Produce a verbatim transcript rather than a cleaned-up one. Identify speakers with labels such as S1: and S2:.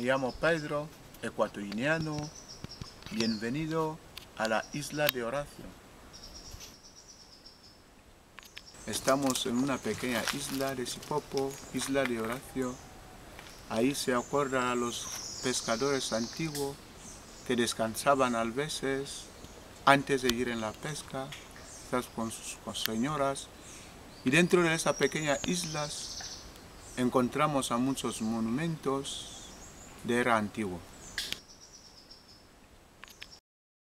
S1: llamo Pedro, ecuatoriano. Bienvenido a la isla de Horacio. Estamos en una pequeña isla de Sipopo, isla de Horacio. Ahí se acuerdan a los pescadores antiguos que descansaban a veces antes de ir en la pesca, quizás con sus con señoras. Y dentro de esa pequeña isla encontramos a muchos monumentos de era antiguo.